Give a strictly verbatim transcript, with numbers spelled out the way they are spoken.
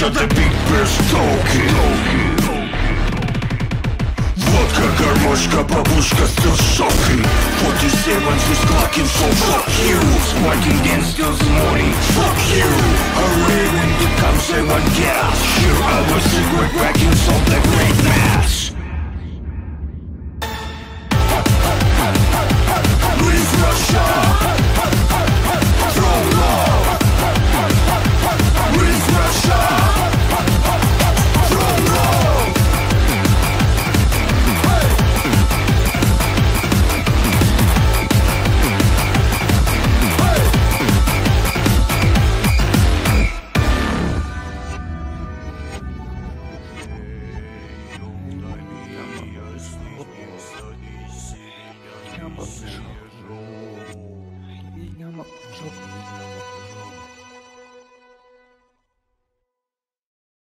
shut the big burst talking. Водка, гармошка, бабушка, still shocking. Forty-seven, she's clocking, so fuck you. Smoking against this morning, fuck you. Hooray when you come, say one, get out here. I was cigarette cracking, so the great